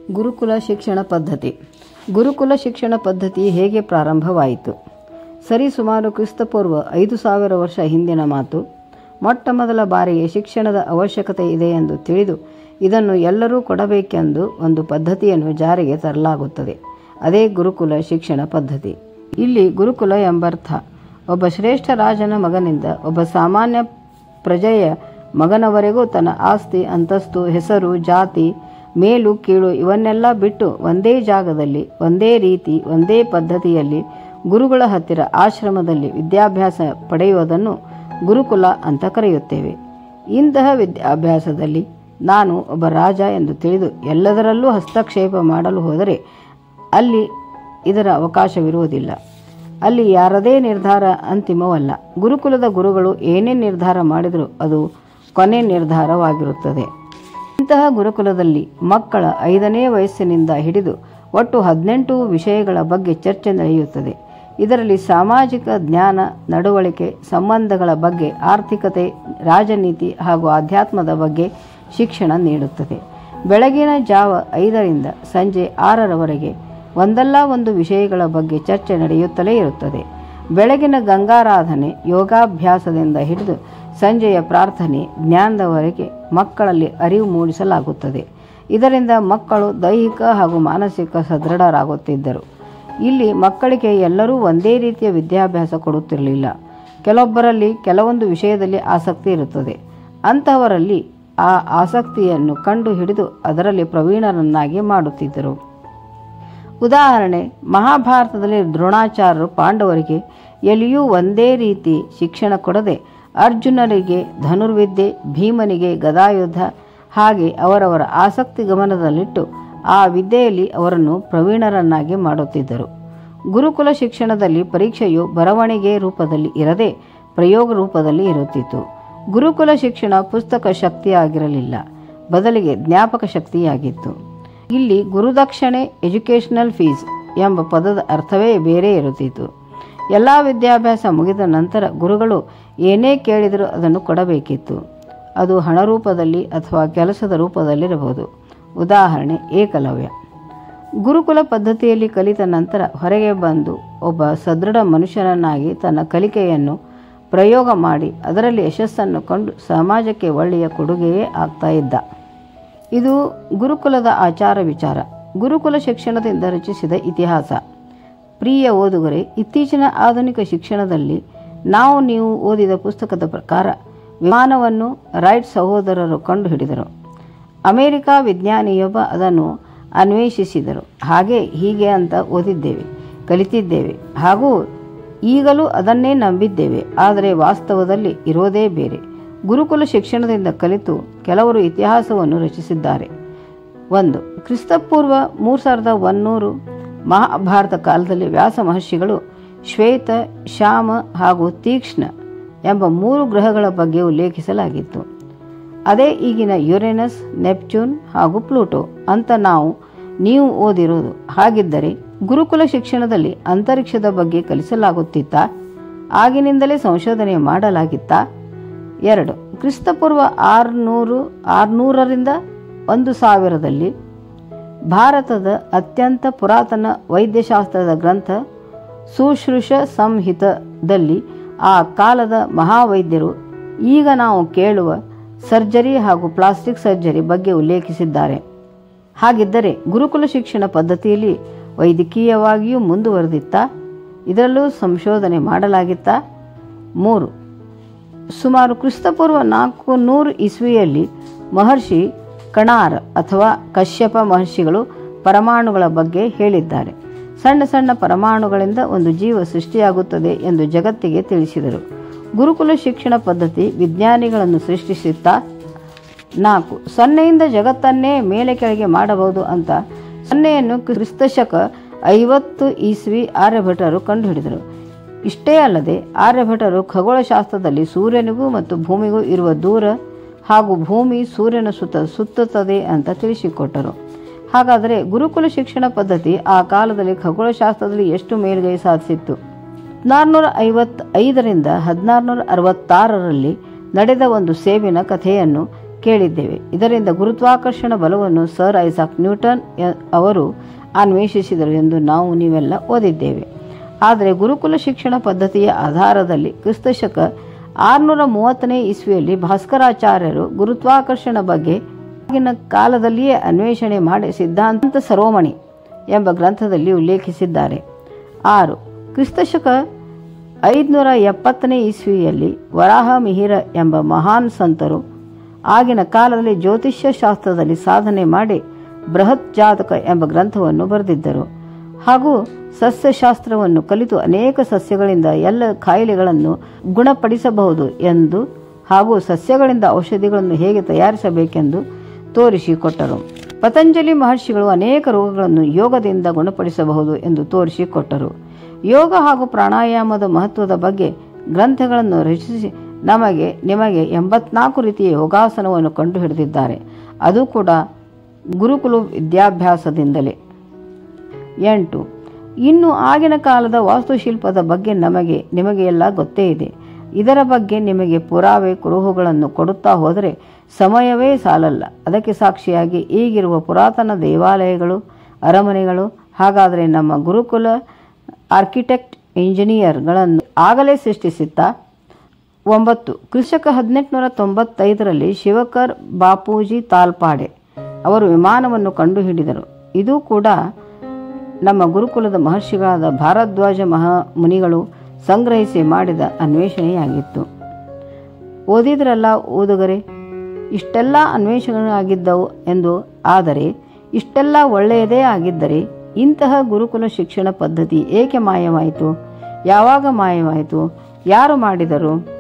ಗುರುಕುಲ ಶಿಕ್ಷಣ ಪದ್ಧತಿ. ಗುರುಕುಲ ಶಿಕ್ಷಣ ಪದ್ಧತಿ ಹೇಗೆ ಪ್ರಾರಂಭವಾಯಿತು? ಸರಿಸುಮಾರು ಕ್ರಿಸ್ತಪೂರ್ವ 5000 ವರ್ಷ ಹಿಂದಿನ ಮಾತು. ಮೊಟ್ಟ ಮೊದಲ ಬಾರಿಗೆ ಶಿಕ್ಷಣದ ಅವಶ್ಯಕತೆ ಇದೆ ಎಂದು ತಿಳಿದು ಇದನ್ನು ಎಲ್ಲರೂ ಕೊಡಬೇಕೆಂದು ಒಂದು ಪದ್ಧತಿಯನ್ನು ಜಾರಿಗೆ ತರಲಾಗುತ್ತದೆ. ಅದೇ ಗುರುಕುಲ ಶಿಕ್ಷಣ ಪದ್ಧತಿ. ಇಲ್ಲಿ ಗುರುಕುಲ ಎಂಬರ್ಥ ಒಬ್ಬ ಶ್ರೇಷ್ಠ ರಾಜನ ಮಗನಿಂದ ಒಬ್ಬ ಸಾಮಾನ್ಯ ಪ್ರಜೆಯ ಮಗನವರೆಗೂ ತನ್ನ ಆಸ್ತಿ, ಅಂತಸ್ತು, ಹೆಸರು, ಜಾತಿ, ಮೇಲು ಕೀಳು ಇವನ್ನೆಲ್ಲ ಬಿಟ್ಟು ಒಂದೇ ಜಾಗದಲ್ಲಿ, ಒಂದೇ ರೀತಿ, ಒಂದೇ ಪದ್ಧತಿಯಲ್ಲಿ ಗುರುಗಳ ಹತ್ತಿರ ಆಶ್ರಮದಲ್ಲಿ ವಿದ್ಯಾಭ್ಯಾಸ ಪಡೆಯುವುದನ್ನು ಗುರುಕುಲ ಅಂತ ಕರೆಯುತ್ತೇವೆ. ಇಂತಹ ವಿದ್ಯಾಭ್ಯಾಸದಲ್ಲಿ ನಾನು ಒಬ್ಬ ರಾಜ ಎಂದು ತಿಳಿದು ಎಲ್ಲದರಲ್ಲೂ ಹಸ್ತಕ್ಷೇಪ ಮಾಡಲು ಹೋದರೆ ಅಲ್ಲಿ ಇದರ ಅವಕಾಶವಿರುವುದಿಲ್ಲ. ಅಲ್ಲಿ ಯಾರದೇ ನಿರ್ಧಾರ ಅಂತಿಮವಲ್ಲ. ಗುರುಕುಲದ ಗುರುಗಳು ಏನೇ ನಿರ್ಧಾರ ಮಾಡಿದರೂ ಅದು ಕೊನೆ ನಿರ್ಧಾರವಾಗಿರುತ್ತದೆ. ಇಂತಹ ಗುರುಕುಲದಲ್ಲಿ ಮಕ್ಕಳ 5ನೇ ವಯಸ್ಸಿನಿಂದ ಹಿಡಿದು ಒಟ್ಟು 18 ವಿಷಯಗಳ ಬಗ್ಗೆ ಚರ್ಚೆ ನಡೆಯುತ್ತದೆ. ಇದರಲ್ಲಿ ಸಾಮಾಜಿಕ ಜ್ಞಾನ, ನಡವಳಿಕೆ, ಸಂಬಂಧಗಳ ಬಗ್ಗೆ, ಆರ್ಥಿಕತೆ, ರಾಜನೀತಿ ಹಾಗೂ ಆಧ್ಯಾತ್ಮದ ಬಗ್ಗೆ ಶಿಕ್ಷಣ ನೀಡುತ್ತದೆ. ಬೆಳಗಿನ ಜಾವ 5ರಿಂದ ಸಂಜೆ 6ರವರೆಗೆ ಒಂದಲ್ಲ ಒಂದು ವಿಷಯಗಳ ಬಗ್ಗೆ ಚರ್ಚೆ ನಡೆಯುತ್ತಲೇ ಇರುತ್ತದೆ. ಬೆಳಗಿನ ಗಂಗಾರಾಧನೆ, ಯೋಗಾಭ್ಯಾಸದಿಂದ ಹಿಡಿದು ಸಂಜೆಯ ಪ್ರಾರ್ಥನೆ, ಜ್ಞಾನದವರೆಗೆ ಮಕ್ಕಳಲ್ಲಿ ಅರಿವು ಮೂಡಿಸಲಾಗುತ್ತದೆ. ಇದರಿಂದ ಮಕ್ಕಳು ದೈಹಿಕ ಹಾಗೂ ಮಾನಸಿಕ ಸದೃಢರಾಗುತ್ತಿದ್ದರು. ಇಲ್ಲಿ ಮಕ್ಕಳಿಗೆ ಎಲ್ಲರೂ ಒಂದೇ ರೀತಿಯ ವಿದ್ಯಾಭ್ಯಾಸ ಕೊಡುತ್ತಿರಲಿಲ್ಲ. ಕೆಲವೊಬ್ಬರಲ್ಲಿ ಕೆಲವೊಂದು ವಿಷಯದಲ್ಲಿ ಆಸಕ್ತಿ ಇರುತ್ತದೆ. ಅಂತಹವರಲ್ಲಿ ಆ ಆಸಕ್ತಿಯನ್ನು ಕಂಡು ಹಿಡಿದು ಅದರಲ್ಲಿ ಪ್ರವೀಣರನ್ನಾಗಿ ಮಾಡುತ್ತಿದ್ದರು. ಉದಾಹರಣೆ, ಮಹಾಭಾರತದಲ್ಲಿ ದ್ರೋಣಾಚಾರ್ಯರು ಪಾಂಡವರಿಗೆ ಎಲ್ಲಿಯೂ ಒಂದೇ ರೀತಿ ಶಿಕ್ಷಣ ಕೊಡದೆ ಅರ್ಜುನರಿಗೆ ಧನುರ್ವಿದ್ಯೆ, ಭೀಮನಿಗೆ ಗದಾಯುದ್ಧ ಹಾಗೆ ಅವರವರ ಆಸಕ್ತಿ ಗಮನದಲ್ಲಿಟ್ಟು ಆ ವಿದ್ಯೆಯಲ್ಲಿ ಅವರನ್ನು ಪ್ರವೀಣರನ್ನಾಗಿ ಮಾಡುತ್ತಿದ್ದರು. ಗುರುಕುಲ ಶಿಕ್ಷಣದಲ್ಲಿ ಪರೀಕ್ಷೆಯು ಬರವಣಿಗೆ ರೂಪದಲ್ಲಿ ಇರದೆ ಪ್ರಯೋಗ ರೂಪದಲ್ಲಿ ಇರುತ್ತಿತ್ತು. ಗುರುಕುಲ ಶಿಕ್ಷಣ ಪುಸ್ತಕ ಶಕ್ತಿಯಾಗಿರಲಿಲ್ಲ, ಬದಲಿಗೆ ಜ್ಞಾಪಕ ಶಕ್ತಿಯಾಗಿತ್ತು. ಇಲ್ಲಿ ಗುರುದಕ್ಷಿಣೆ, ಎಜುಕೇಷನಲ್ ಫೀಸ್ ಎಂಬ ಪದದ ಅರ್ಥವೇ ಬೇರೆ ಇರುತ್ತಿತ್ತು. ಎಲ್ಲ ವಿದ್ಯಾಭ್ಯಾಸ ಮುಗಿದ ನಂತರ ಗುರುಗಳು ಏನೇ ಕೇಳಿದರೂ ಅದನ್ನು ಕೊಡಬೇಕಿತ್ತು. ಅದು ಹಣ ರೂಪದಲ್ಲಿ ಅಥವಾ ಕೆಲಸದ ರೂಪದಲ್ಲಿರಬಹುದು. ಉದಾಹರಣೆ, ಏಕಲವ್ಯ. ಗುರುಕುಲ ಪದ್ಧತಿಯಲ್ಲಿ ಕಲಿತ ನಂತರ ಹೊರಗೆ ಬಂದು ಒಬ್ಬ ಸದೃಢ ಮನುಷ್ಯನನ್ನಾಗಿ ತನ್ನ ಕಲಿಕೆಯನ್ನು ಪ್ರಯೋಗ ಮಾಡಿ ಅದರಲ್ಲಿ ಯಶಸ್ಸನ್ನು ಕಂಡು ಸಮಾಜಕ್ಕೆ ಒಳ್ಳೆಯ ಕೊಡುಗೆಯೇ ಆಗ್ತಾ ಇದ್ದ. ಇದು ಗುರುಕುಲದ ಆಚಾರ ವಿಚಾರ. ಗುರುಕುಲ ಶಿಕ್ಷಣದಿಂದ ರಚಿಸಿದ ಇತಿಹಾಸ. ಪ್ರಿಯ ಓದುಗರೆ, ಇತ್ತೀಚಿನ ಆಧುನಿಕ ಶಿಕ್ಷಣದಲ್ಲಿ ನೀವು ಓದಿದ ಪುಸ್ತಕದ ಪ್ರಕಾರ ವಿಮಾನವನ್ನು ರೈಟ್ ಸಹೋದರರು ಕಂಡುಹಿಡಿದರು. ಅಮೆರಿಕ ವಿಜ್ಞಾನಿಯೊಬ್ಬ ಅದನ್ನು ಅನ್ವೇಷಿಸಿದರು. ಹಾಗೆ ಹೀಗೆ ಅಂತ ಓದಿದ್ದೇವೆ, ಕಲಿತಿದ್ದೇವೆ, ಹಾಗೂ ಈಗಲೂ ಅದನ್ನೇ ನಂಬಿದ್ದೇವೆ. ಆದರೆ ವಾಸ್ತವದಲ್ಲಿ ಇರೋದೇ ಬೇರೆ. ಗುರುಕುಲ ಶಿಕ್ಷಣದಿಂದ ಕಲಿತು ಕೆಲವರು ಇತಿಹಾಸವನ್ನು ರಚಿಸಿದ್ದಾರೆ. 1. ಕ್ರಿಸ್ತಪೂರ್ವ 3100 ಮಹಾಭಾರತ ಕಾಲದಲ್ಲಿ ವ್ಯಾಸ ಮಹರ್ಷಿಗಳು ಶ್ವೇತ, ಶ್ಯಾಮ ಹಾಗೂ ತೀಕ್ಷ್ಣ ಎಂಬ 3 ಗ್ರಹಗಳ ಬಗ್ಗೆ ಉಲ್ಲೇಖಿಸಲಾಗಿತ್ತು. ಅದೇ ಈಗಿನ ಯುರೇನಸ್, ನೆಪ್ಚೂನ್ ಹಾಗೂ ಪ್ಲೂಟೋ ಅಂತ ನೀವು ಓದಿರೋದು. ಹಾಗಿದ್ದರೆ ಗುರುಕುಲ ಶಿಕ್ಷಣದಲ್ಲಿ ಅಂತರಿಕ್ಷದ ಬಗ್ಗೆ ಕಲಿಸಲಾಗುತ್ತಿತ್ತಾ? ಆಗಿನಿಂದಲೇ ಸಂಶೋಧನೆ ಮಾಡಲಾಗಿತ್ತಾ? 2. ಕ್ರಿಸ್ತಪೂರ್ವ 600ರಿಂದ 1000ರಲ್ಲಿ ಭಾರತದ ಅತ್ಯಂತ ಪುರಾತನ ವೈದ್ಯಶಾಸ್ತ್ರದ ಗ್ರಂಥ ಸುಶ್ರುತ ಸಂಹಿತದಲ್ಲಿ ಆ ಕಾಲದ ಮಹಾವೈದ್ಯರು ಈಗ ನಾವು ಕೇಳುವ ಸರ್ಜರಿ ಹಾಗೂ ಪ್ಲಾಸ್ಟಿಕ್ ಸರ್ಜರಿ ಬಗ್ಗೆ ಉಲ್ಲೇಖಿಸಿದ್ದಾರೆ. ಹಾಗಿದ್ದರೆ ಗುರುಕುಲ ಶಿಕ್ಷಣ ಪದ್ಧತಿಯಲ್ಲಿ ವೈದ್ಯಕೀಯವಾಗಿಯೂ ಮುಂದುವರೆದಿತ್ತಾ? ಇದರಲ್ಲೂ ಸಂಶೋಧನೆ ಮಾಡಲಾಗಿತ್ತಾ? 3. ಸುಮಾರು ಕ್ರಿಸ್ತಪೂರ್ವ 400 ಇಸ್ವಿಯಲ್ಲಿ ಮಹರ್ಷಿ ಕಣಾರ್ ಅಥವಾ ಕಶ್ಯಪ ಮಹರ್ಷಿಗಳು ಪರಮಾಣುಗಳ ಬಗ್ಗೆ ಹೇಳಿದ್ದಾರೆ. ಸಣ್ಣ ಸಣ್ಣ ಪರಮಾಣುಗಳಿಂದ ಒಂದು ಜೀವ ಸೃಷ್ಟಿಯಾಗುತ್ತದೆ ಎಂದು ಜಗತ್ತಿಗೆ ತಿಳಿಸಿದರು. ಗುರುಕುಲ ಶಿಕ್ಷಣ ಪದ್ಧತಿ ವಿಜ್ಞಾನಿಗಳನ್ನು ಸೃಷ್ಟಿಸುತ್ತಾ? 4. ಸೊನ್ನೆಯಿಂದ ಜಗತ್ತನ್ನೇ ಮೇಲೆ ಕೆಳಗೆ ಮಾಡಬಹುದು ಅಂತ ಸೊನ್ನೆಯನ್ನು ಕ್ರಿಸ್ತಶಕ 50 ಇಸ್ವಿ ಆರ್ಯಭಟರು ಕಂಡುಹಿಡಿದರು. ಇಷ್ಟೇ ಅಲ್ಲದೆ ಆರ್ಯಭಟರು ಖಗೋಳಶಾಸ್ತ್ರದಲ್ಲಿ ಸೂರ್ಯನಿಗೂ ಮತ್ತು ಭೂಮಿಗೂ ಇರುವ ದೂರ ಹಾಗೂ ಭೂಮಿ ಸೂರ್ಯನ ಸುತ್ತುತ್ತದೆ ಅಂತ ತಿಳಿಸಿಕೊಟ್ಟರು. ಹಾಗಾದರೆ ಗುರುಕುಲ ಶಿಕ್ಷಣ ಪದ್ಧತಿ ಆ ಕಾಲದಲ್ಲಿ ಖಗೋಳಶಾಸ್ತ್ರದಲ್ಲಿ ಎಷ್ಟು ಮೇಲುಗೈ ಸಾಧಿಸಿತ್ತು? 1455ರಿಂದ 1666ರಲ್ಲಿ ನಡೆದ ಒಂದು ಸೇಬಿನ ಕಥೆಯನ್ನು ಕೇಳಿದ್ದೇವೆ. ಇದರಿಂದ ಗುರುತ್ವಾಕರ್ಷಣ ಬಲವನ್ನು ಸರ್ ಐಸಾಕ್ ನ್ಯೂಟನ್ ಅವರು ಅನ್ವೇಷಿಸಿದರು ಎಂದು ನೀವೆಲ್ಲ ಓದಿದ್ದೇವೆ. ಆದರೆ ಗುರುಕುಲ ಶಿಕ್ಷಣ ಪದ್ಧತಿಯ ಆಧಾರದಲ್ಲಿ ಕ್ರಿಸ್ತಶಕ 630ನೇ ಇಸ್ವಿಯಲ್ಲಿ ಭಾಸ್ಕರಾಚಾರ್ಯರು ಗುರುತ್ವಾಕರ್ಷಣ ಬಗ್ಗೆ ಆಗಿನ ಕಾಲದಲ್ಲಿಯೇ ಅನ್ವೇಷಣೆ ಮಾಡಿ ಸಿದ್ಧಾಂತ ಸರೋಮಣಿ ಎಂಬ ಗ್ರಂಥದಲ್ಲಿ ಉಲ್ಲೇಖಿಸಿದ್ದಾರೆ. 6. ಕ್ರಿಸ್ತಶಕ 570ನೇ ಇಸ್ವಿಯಲ್ಲಿ ವರಾಹ ಮಿಹಿರ ಎಂಬ ಮಹಾನ್ ಸಂತರು ಆಗಿನ ಕಾಲದಲ್ಲಿ ಜ್ಯೋತಿಷ್ಯ ಶಾಸ್ತ್ರದಲ್ಲಿ ಸಾಧನೆ ಮಾಡಿ ಬೃಹತ್ ಜಾತಕ ಎಂಬ ಗ್ರಂಥವನ್ನು ಬರೆದಿದ್ದರು. ಹಾಗೂ ಸಸ್ಯಶಾಸ್ತ್ರವನ್ನು ಕಲಿತು ಅನೇಕ ಸಸ್ಯಗಳಿಂದ ಎಲ್ಲ ಕಾಯಿಲೆಗಳನ್ನು ಗುಣಪಡಿಸಬಹುದು ಎಂದು ಹಾಗೂ ಸಸ್ಯಗಳಿಂದ ಔಷಧಿಗಳನ್ನು ಹೇಗೆ ತಯಾರಿಸಬೇಕೆಂದು ತೋರಿಸಿಕೊಟ್ಟರು. ಪತಂಜಲಿ ಮಹರ್ಷಿಗಳು ಅನೇಕ ರೋಗಗಳನ್ನು ಯೋಗದಿಂದ ಗುಣಪಡಿಸಬಹುದು ಎಂದು ತೋರಿಸಿಕೊಟ್ಟರು. ಯೋಗ ಹಾಗೂ ಪ್ರಾಣಾಯಾಮದ ಮಹತ್ವದ ಬಗ್ಗೆ ಗ್ರಂಥಗಳನ್ನು ರಚಿಸಿ ನಿಮಗೆ 84 ರೀತಿಯ ಯೋಗಾಸನವನ್ನು ಕಂಡುಹಿಡಿದಿದ್ದಾರೆ. ಅದು ಕೂಡ ಗುರುಕುಲ ವಿದ್ಯಾಭ್ಯಾಸದಿಂದಲೇ. 8. ಇನ್ನು ಆಗಿನ ಕಾಲದ ವಾಸ್ತುಶಿಲ್ಪದ ಬಗ್ಗೆ ನಿಮಗೆ ಎಲ್ಲ ಗೊತ್ತೇ ಇದೆ. ಇದರ ಬಗ್ಗೆ ನಿಮಗೆ ಪುರಾವೆ ಕುರುಹುಗಳನ್ನು ಕೊಡುತ್ತಾ ಹೋದರೆ ಸಮಯವೇ ಸಾಲಲ್ಲ. ಅದಕ್ಕೆ ಸಾಕ್ಷಿಯಾಗಿ ಈಗಿರುವ ಪುರಾತನ ದೇವಾಲಯಗಳು, ಅರಮನೆಗಳು. ಹಾಗಾದರೆ ನಮ್ಮ ಗುರುಕುಲ ಆರ್ಕಿಟೆಕ್ಟ್ ಇಂಜಿನಿಯರ್ಗಳನ್ನು ಆಗಲೇ ಸೃಷ್ಟಿಸುತ್ತಾ. 9. ಕ್ರಿಸ್ತಶಕ 1895ರಲ್ಲಿ ಶಿವಕರ್ ಬಾಪೂಜಿ ತಾಲ್ಪಾಡೆ ಅವರು ವಿಮಾನವನ್ನು ಕಂಡುಹಿಡಿದರು. ಇದು ಕೂಡ ನಮ್ಮ ಗುರುಕುಲದ ಮಹರ್ಷಿಗಳಾದ ಭಾರದ್ವಾಜ ಮಹಾಮುನಿಗಳು ಸಂಗ್ರಹಿಸಿ ಮಾಡಿದ ಅನ್ವೇಷಣೆಯಾಗಿತ್ತು. ಓದಿದ್ರಲ್ಲ ಓದುಗರೆ, ಇಷ್ಟೆಲ್ಲ ಅನ್ವೇಷಣೆಯಾಗಿದ್ದವು ಎಂದು. ಆದರೆ ಇಷ್ಟೆಲ್ಲ ಒಳ್ಳೆಯದೇ ಆಗಿದ್ದರೆ ಇಂತಹ ಗುರುಕುಲ ಶಿಕ್ಷಣ ಪದ್ಧತಿ ಏಕೆ ಮಾಯವಾಯಿತು? ಯಾವಾಗ ಮಾಯವಾಯಿತು? ಯಾರು ಮಾಡಿದರು?